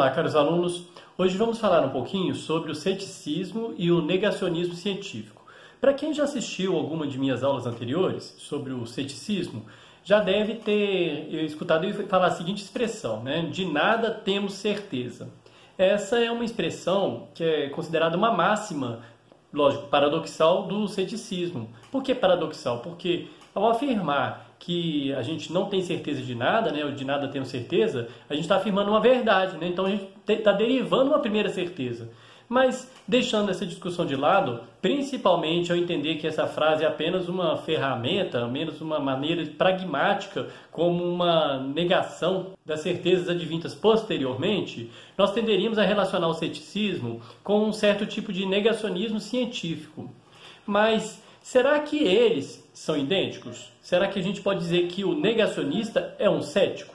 Olá, caros alunos. Hoje vamos falar um pouquinho sobre o ceticismo e o negacionismo científico. Para quem já assistiu alguma de minhas aulas anteriores sobre o ceticismo, já deve ter escutado eu falar a seguinte expressão, né? De nada temos certeza. Essa é uma expressão que é considerada uma máxima, lógico, paradoxal do ceticismo. Por que paradoxal? Porque ao afirmar que a gente não tem certeza de nada, né, ou de nada temos certeza, a gente está afirmando uma verdade, né? Então a gente está derivando uma primeira certeza. Mas, deixando essa discussão de lado, principalmente ao entender que essa frase é apenas uma ferramenta, menos uma maneira pragmática, como uma negação das certezas advindas posteriormente, nós tenderíamos a relacionar o ceticismo com um certo tipo de negacionismo científico. Mas será que eles são idênticos? Será que a gente pode dizer que o negacionista é um cético?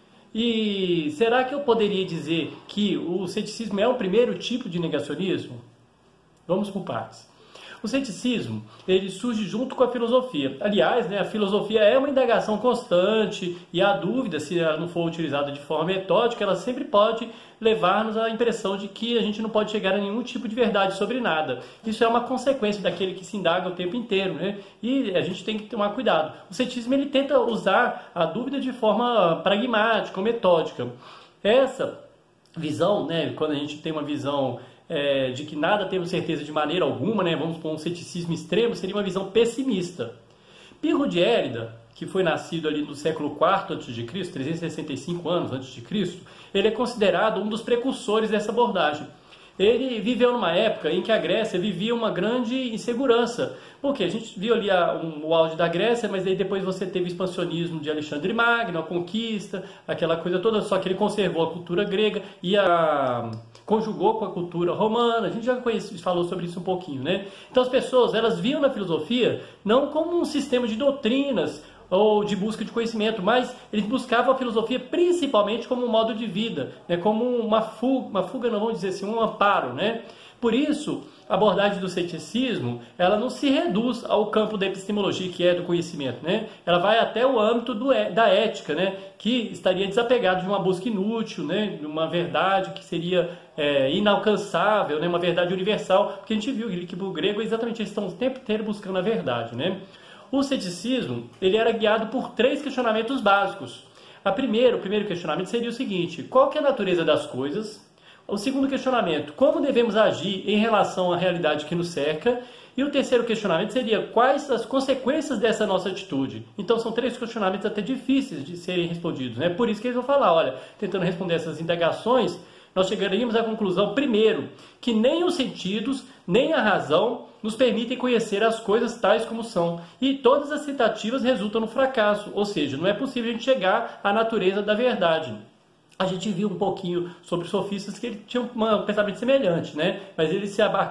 E será que eu poderia dizer que o ceticismo é o primeiro tipo de negacionismo? Vamos por partes. O ceticismo, ele surge junto com a filosofia. Aliás, né, a filosofia é uma indagação constante e a dúvida, se ela não for utilizada de forma metódica, ela sempre pode levar-nos à impressão de que a gente não pode chegar a nenhum tipo de verdade sobre nada. Isso é uma consequência daquele que se indaga o tempo inteiro, né? E a gente tem que tomar cuidado. O ceticismo, ele tenta usar a dúvida de forma pragmática, metódica. Essa visão, né, quando a gente tem uma visão de que nada temos certeza de maneira alguma, né? Vamos por um ceticismo extremo, seria uma visão pessimista. Pirro de Érida, que foi nascido ali no século IV a.C., 365 anos antes de Cristo, ele é considerado um dos precursores dessa abordagem. Ele viveu numa época em que a Grécia vivia uma grande insegurança. Porque a gente viu ali o auge da Grécia, mas aí depois você teve o expansionismo de Alexandre Magno, a conquista, aquela coisa toda, só que ele conservou a cultura grega e conjugou com a cultura romana. A gente já falou sobre isso um pouquinho, né? Então as pessoas, elas viam na filosofia não como um sistema de doutrinas ou de busca de conhecimento, mas eles buscavam a filosofia principalmente como um modo de vida, né? Como uma fuga, não vamos dizer assim, um amparo, né? Por isso, a abordagem do ceticismo, ela não se reduz ao campo da epistemologia, que é do conhecimento, né? Ela vai até o âmbito da ética, né? Que estaria desapegado de uma busca inútil, né? De uma verdade que seria inalcançável, né? Uma verdade universal, porque a gente viu que o grego exatamente eles estão o tempo inteiro buscando a verdade, né? O ceticismo, ele era guiado por 3 questionamentos básicos. O primeiro questionamento seria o seguinte: qual que é a natureza das coisas? O segundo questionamento: como devemos agir em relação à realidade que nos cerca? E o terceiro questionamento seria: quais as consequências dessa nossa atitude? Então são 3 questionamentos até difíceis de serem respondidos, né? Por isso que eles vão falar, olha, tentando responder essas indagações, nós chegaríamos à conclusão, primeiro, que nem os sentidos, nem a razão nos permitem conhecer as coisas tais como são. E todas as tentativas resultam no fracasso, ou seja, não é possível a gente chegar à natureza da verdade. A gente viu um pouquinho sobre os sofistas que tinham um pensamento semelhante, né? Mas eles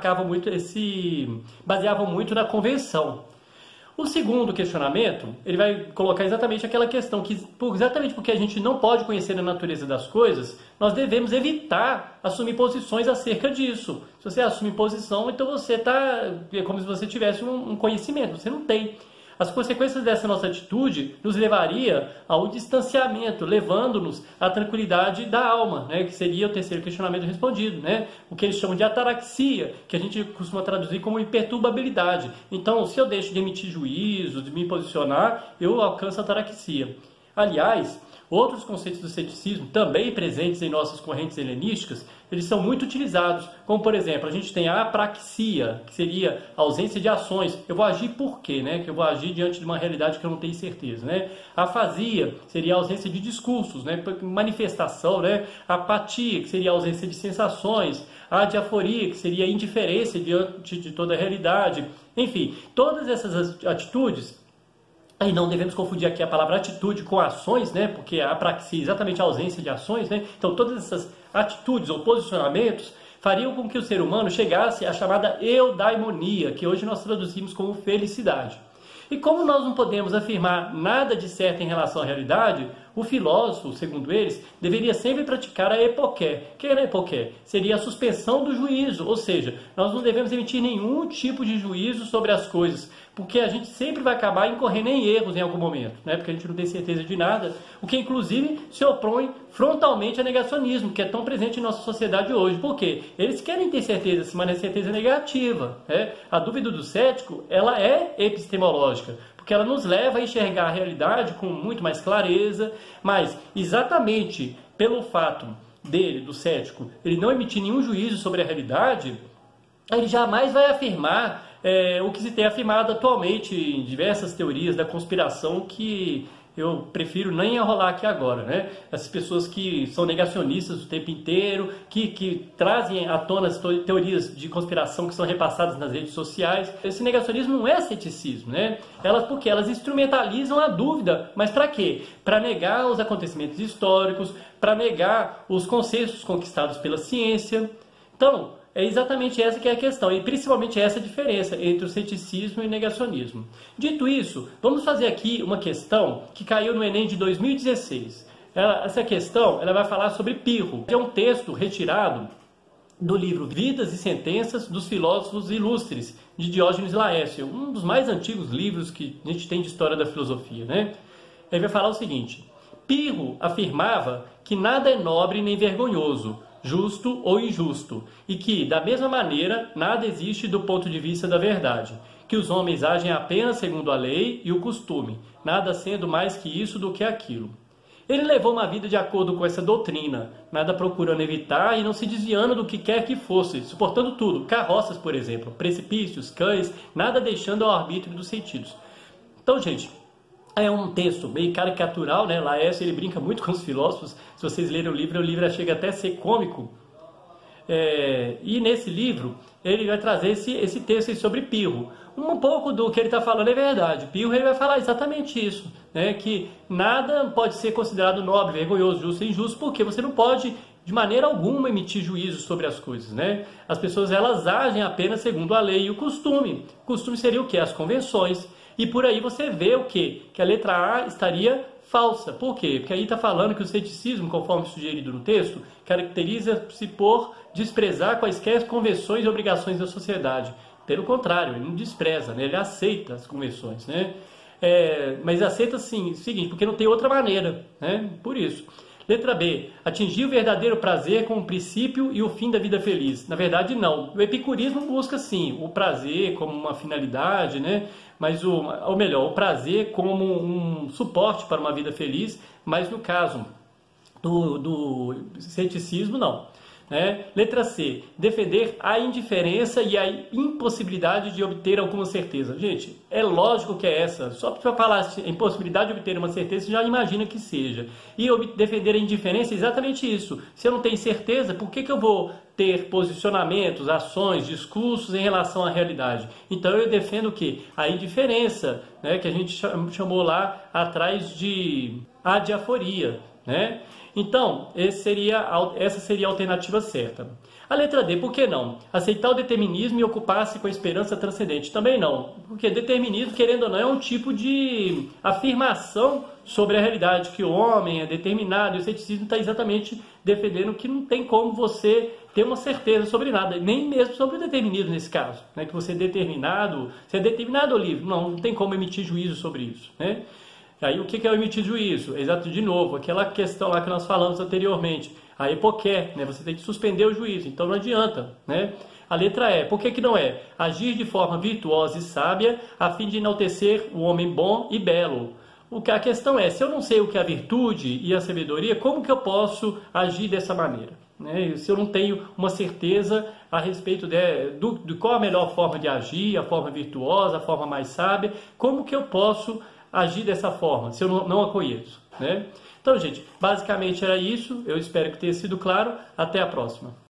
se baseavam muito na convenção. O segundo questionamento, ele vai colocar exatamente aquela questão que, exatamente porque a gente não pode conhecer a natureza das coisas, nós devemos evitar assumir posições acerca disso. Se você assume posição, então você é como se você tivesse um conhecimento, você não tem. As consequências dessa nossa atitude nos levaria ao distanciamento, levando-nos à tranquilidade da alma, né? Que seria o terceiro questionamento respondido, né? O que eles chamam de ataraxia, que a gente costuma traduzir como imperturbabilidade. Então, se eu deixo de emitir juízo, de me posicionar, eu alcanço a ataraxia. Aliás, outros conceitos do ceticismo, também presentes em nossas correntes helenísticas, eles são muito utilizados, como por exemplo, a gente tem a apraxia, que seria a ausência de ações. Eu vou agir por quê, né? Que eu vou agir diante de uma realidade que eu não tenho certeza, né? A afasia seria a ausência de discursos, né? Manifestação, né? A apatia, que seria a ausência de sensações. A adiaforia, que seria a indiferença diante de toda a realidade. Enfim, todas essas atitudes. E não devemos confundir aqui a palavra atitude com ações, né? Porque a apraxia é exatamente a ausência de ações, né? Então todas essas atitudes ou posicionamentos fariam com que o ser humano chegasse à chamada eudaimonia, que hoje nós traduzimos como felicidade. E como nós não podemos afirmar nada de certo em relação à realidade, O filósofo, segundo eles, deveria sempre praticar a epoké. O que era a epoké? Seria a suspensão do juízo, ou seja, nós não devemos emitir nenhum tipo de juízo sobre as coisas, porque a gente sempre vai acabar incorrendo em erros em algum momento, né? Porque a gente não tem certeza de nada, o que inclusive se opõe frontalmente ao negacionismo, que é tão presente em nossa sociedade hoje. Por quê? Eles querem ter certeza, sim, mas é certeza negativa, né? A dúvida do cético, ela é epistemológica, porque ela nos leva a enxergar a realidade com muito mais clareza, mas exatamente pelo fato dele, do cético, ele não emitir nenhum juízo sobre a realidade, ele jamais vai afirmar o que se tem afirmado atualmente em diversas teorias da conspiração, que eu prefiro nem enrolar aqui agora, né? Essas pessoas que são negacionistas o tempo inteiro, que trazem à tona as teorias de conspiração que são repassadas nas redes sociais. Esse negacionismo não é ceticismo, né? Porque elas instrumentalizam a dúvida, mas para quê? Para negar os acontecimentos históricos, para negar os consensos conquistados pela ciência. Então, é exatamente essa que é a questão, e principalmente essa diferença entre o ceticismo e o negacionismo. Dito isso, vamos fazer aqui uma questão que caiu no Enem de 2016. Essa questão ela vai falar sobre Pirro. É um texto retirado do livro Vidas e Sentenças dos Filósofos Ilustres, de Diógenes Laércio, um dos mais antigos livros que a gente tem de história da filosofia, né? Ele vai falar o seguinte: Pirro afirmava que nada é nobre nem vergonhoso, justo ou injusto, e que, da mesma maneira, nada existe do ponto de vista da verdade, que os homens agem apenas segundo a lei e o costume, nada sendo mais que isso do que aquilo. Ele levou uma vida de acordo com essa doutrina, nada procurando evitar e não se desviando do que quer que fosse, suportando tudo, carroças, por exemplo, precipícios, cães, nada deixando ao arbítrio dos sentidos. Então, gente, é um texto meio caricatural, né? Laércio, ele brinca muito com os filósofos. Se vocês lerem o livro chega até a ser cômico. E nesse livro, ele vai trazer esse texto aí sobre Pirro. Um pouco do que ele está falando é verdade. Pirro ele vai falar exatamente isso, né? Que nada pode ser considerado nobre, vergonhoso, justo e injusto, porque você não pode, de maneira alguma, emitir juízo sobre as coisas, né? As pessoas, elas agem apenas segundo a lei e o costume. O costume seria o quê? As convenções. E por aí você vê o quê? Que a letra A estaria falsa. Por quê? Porque aí está falando que o ceticismo, conforme sugerido no texto, caracteriza-se por desprezar quaisquer convenções e obrigações da sociedade. Pelo contrário, ele não despreza, né? Ele aceita as convenções, né? Mas aceita sim, o seguinte, porque não tem outra maneira, né? Por isso. Letra B. Atingir o verdadeiro prazer como o princípio e o fim da vida feliz. Na verdade, não. O epicurismo busca, sim, o prazer como uma finalidade, né? Mas ou melhor, o prazer como um suporte para uma vida feliz, mas no caso do ceticismo, não. Letra C. Defender a indiferença e a impossibilidade de obter alguma certeza. Gente, é lógico que é essa. Só para falar a impossibilidade de obter uma certeza, você já imagina que seja. E defender a indiferença é exatamente isso. Se eu não tenho certeza, por que eu vou ter posicionamentos, ações, discursos em relação à realidade? Então eu defendo o quê? A indiferença, né? Que a gente chamou lá atrás de adiaforia, né? Então, essa seria a alternativa certa. A letra D, por que não? Aceitar o determinismo e ocupar-se com a esperança transcendente. Também não. Porque determinismo, querendo ou não, é um tipo de afirmação sobre a realidade, que o homem é determinado, e o ceticismo está exatamente defendendo que não tem como você ter uma certeza sobre nada, nem mesmo sobre o determinismo nesse caso, né? Que você é determinado ou livre. Não tem como emitir juízo sobre isso, né? Aí o que é o emitir juízo? Exato, de novo, aquela questão lá que nós falamos anteriormente, a epoqué, né? Você tem que suspender o juízo, então não adianta, né? A letra E, por que não é? Agir de forma virtuosa e sábia, a fim de enaltecer o homem bom e belo. A questão é, se eu não sei o que é a virtude e a sabedoria, como que eu posso agir dessa maneira? Né? Se eu não tenho uma certeza a respeito de qual a melhor forma de agir, a forma virtuosa, a forma mais sábia, como que eu posso agir dessa forma, se eu não a conheço, né? Então, gente, basicamente era isso. Eu espero que tenha sido claro. Até a próxima.